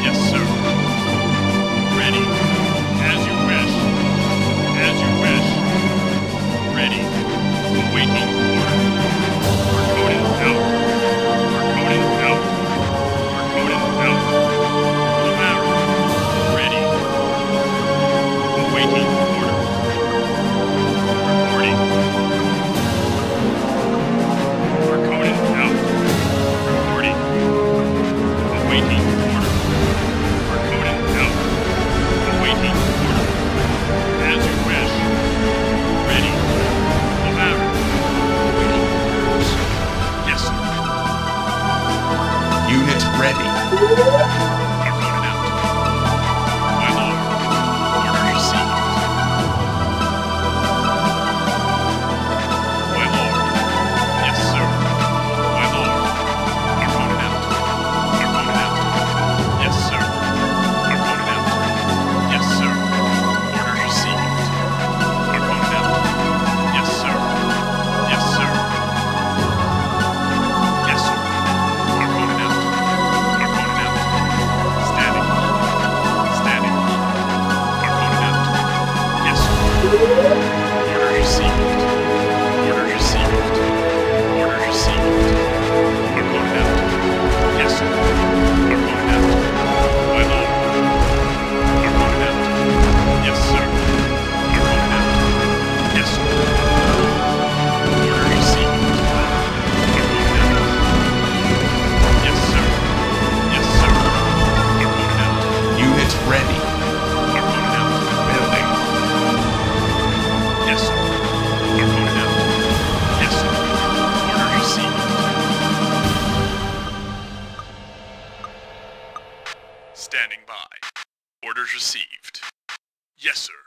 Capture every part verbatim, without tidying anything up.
Yes, sir. Ready. As you wish. As you wish. Ready. Awaiting order. Harkonnen out. Harkonnen out. Harkonnen out. Lamar. Ready. Awaiting order. Reporting. Harkonnen out. Reporting. Awaiting order. Harkonnen out. Awaiting order. As you wish. Ready. Lamar. Awaiting orders. Yes, sir. Unit ready. Harkonnen out. My lord. Order received. My lord. Yes, sir. My lord. Harkonnen out. Harkonnen out. Yes, sir. Harkonnen out. Yes, sir. Order received. Harkonnen out. Yes, sir. Yes, sir. Yes, sir. Harkonnen out. Harkonnen out. Standing. Standing. Harkonnen out. Yes, sir. Order received. Order received. Order received. Harkonnen out. Yes, sir. Harkonnen out. My lord. Harkonnen out. Yes, sir. Harkonnen out. Yes, sir. Order received. Harkonnen out. Yes, sir. Yes, sir. Harkonnen out. Unit ready. Harkonnen out. Building. Yes, sir. Harkonnen out. Yes, sir. Order received. Standing by. Orders received. Yes, sir.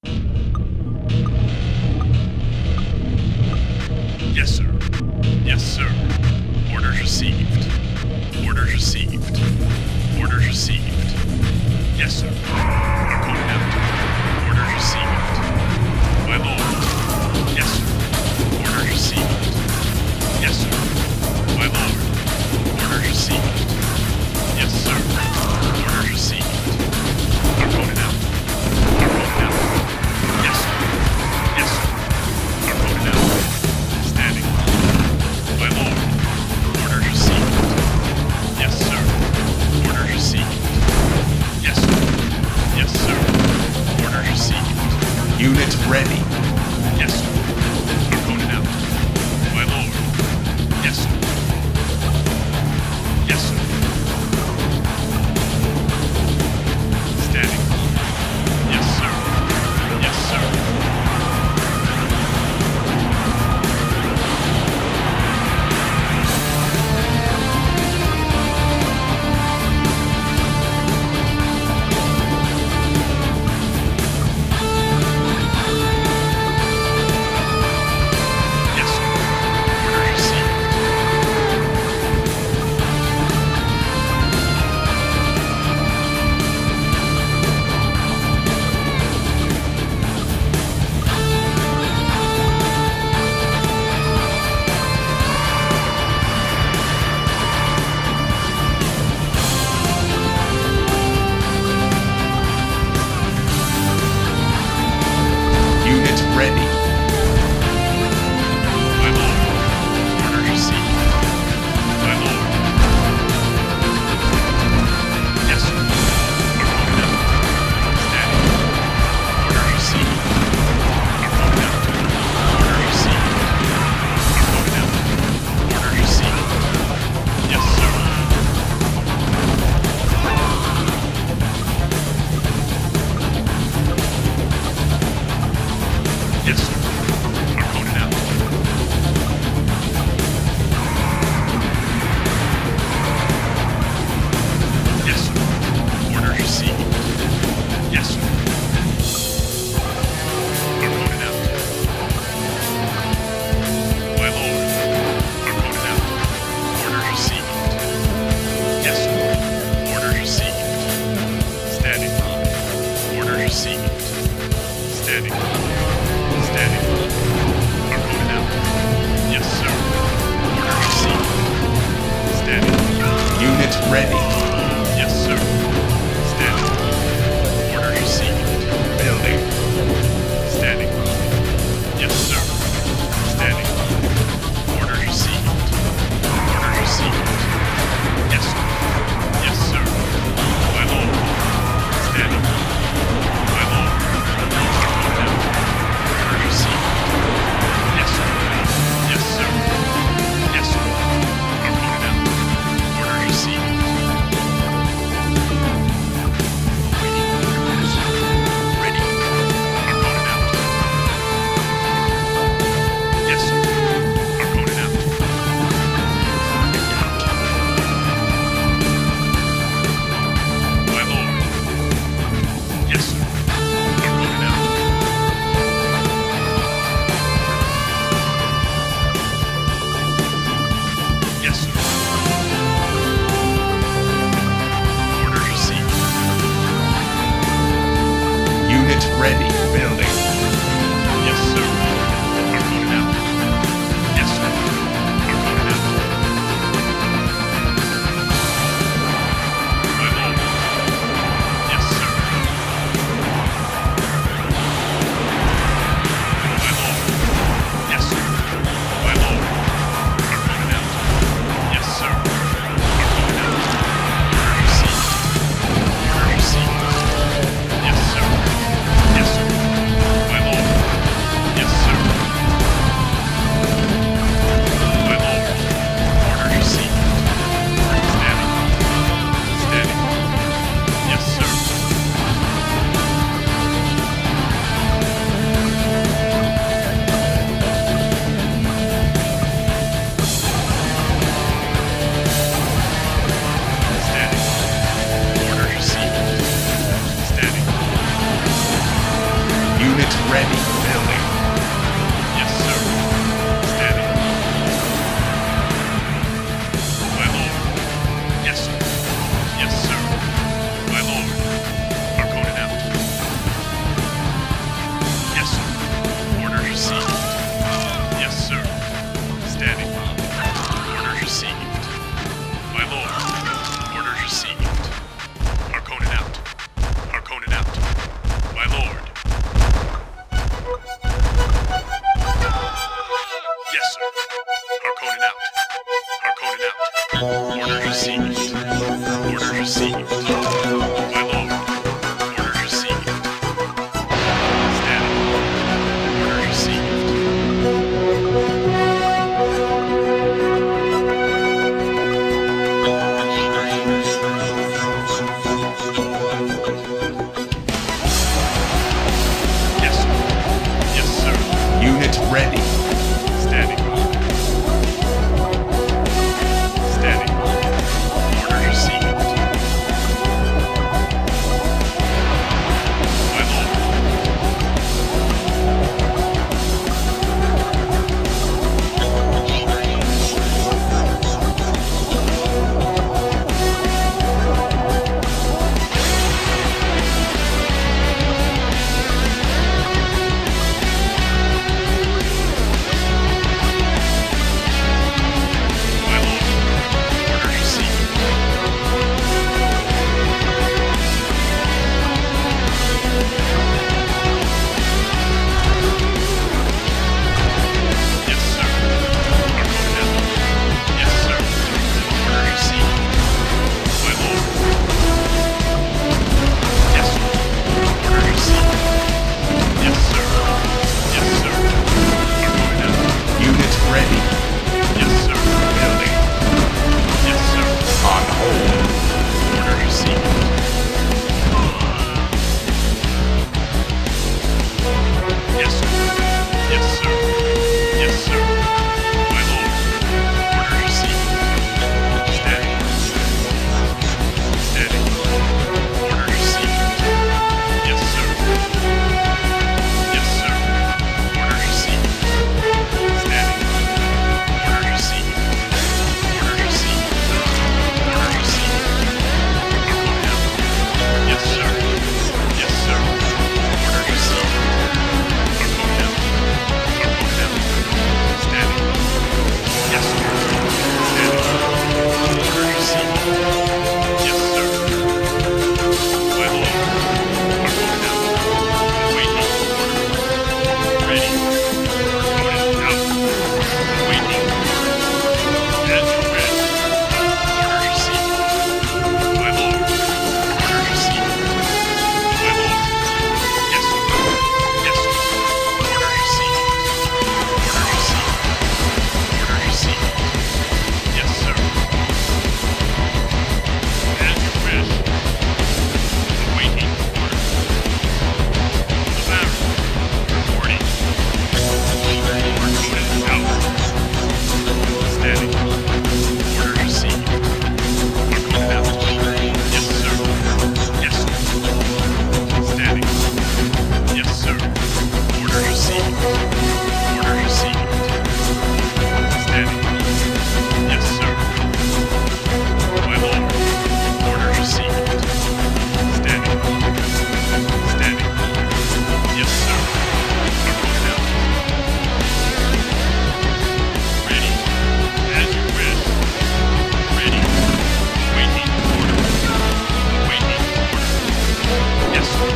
Yes, sir. Yes, sir. Orders received. Orders received. Orders received. Yes, sir. Harkonnen out. Orders received. My lord. Yes, sir. Orders received. Yes, sir. My lord. Orders received. Yes, sir. Orders received. Harkonnen out. Harkonnen out. Yes, sir. Yes, sir. Harkonnen out. Standing. My lord. Orders received. Yes, sir. Orders received. Yes, sir. Yes, sir. Orders received. Unit ready. Yes, sir. Harkonnen out. My lord. Yes, sir. Yes, sir. Standing. Yes, sir. Yes, sir. Yes, sir. Order received. Unit ready. My lord. Order received. My lord. Yes, sir. Harkonnen out. Standing. Order received. Harkonnen out. Order received. Harkonnen out. Order received. Yes, sir. Yes, sir. Harkonnen out. Yes, sir. Orders received. Yes, sir. Harkonnen out. My lord. Harkonnen out. Orders received. Yes, sir. Orders received. Standing. Orders received. Standing. Standing. Harkonnen out. Yes, sir. Order received. Standing. Unit ready. Yes, sir. received. Order received. My lord. Order received. Standing. Order received. Yes, sir. Yes, sir. Unit ready. Standing. Standing. Order received. My lord. My lord. Order received. Yes, sir. Harkonnen. Yes, sir. Order received. My lord. Yes, sir. Order received. Yes, sir. Yes, sir. Harkonnen. Unit ready. Yes, sir. Building. Yes, sir. On hold. Order received. Yes, sir. Yes, sir. Yes, sir. My lord. Order received. Steady. Steady. Order received. Yes, sir. Yes, sir. Order received. Steady. Order received. Order received. Order received. Harkonnen. Yes, sir. Yes, sir. Order received. Harkonnen. Harkonnen. Steady. Yes, sir. Steady. Order received. Yes, sir. My lord. Harkonnen. Waiting. Ready. Harkonnen out. Waiting. As you wish. Order received. My lord. Order received. My lord. Yes, sir. Yes, sir. Order received. Order received. Order received. Yes, sir. As you wish. Awaiting order. The battle. Reporting. Harkonnen out. Standing. Order received. Harkonnen out. Yes, sir. Yes, sir. Standing. Yes, sir. Order received. Order received. Standing. Yes, sir. My lord. Order received. Standing. Standing. Yes, sir. Harkonnen out. Ready. As you wish. Ready. Waiting order. Waiting order. Yes, sir.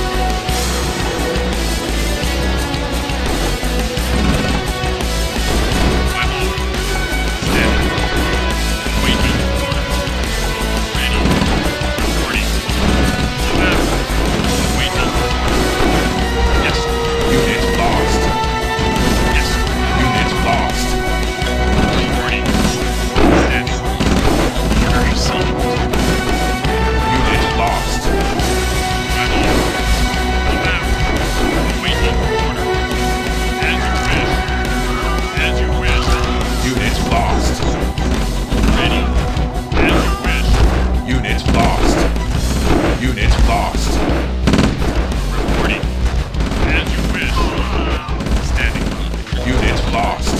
My lord. Standing. Waiting order. Ready. Reporting. The battle. Waiting. Yes, sir. Unit lost. Yes, sir. Unit lost. Reporting. Standing. Order received. Unit lost. My lord. The battle. Waiting order. As you wish. As you wish. Unit lost. Ready. As you wish. Unit lost. Unit lost. Reporting. As you wish. Standing. Unit lost.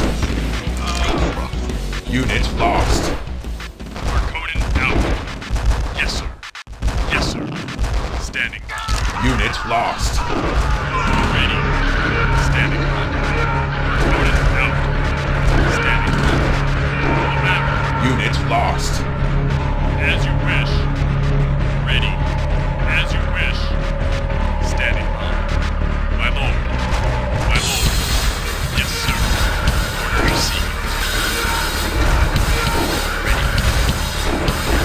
Unit lost. Harkonnen out. Yes, sir. Yes, sir. Standing. Unit lost. Ready. Standing. Harkonnen out. Standing. The battle. Unit lost. As you wish. Ready. As you wish. Standing. My lord. My lord. Yes, sir. Order received. Ready.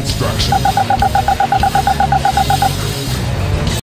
Construction.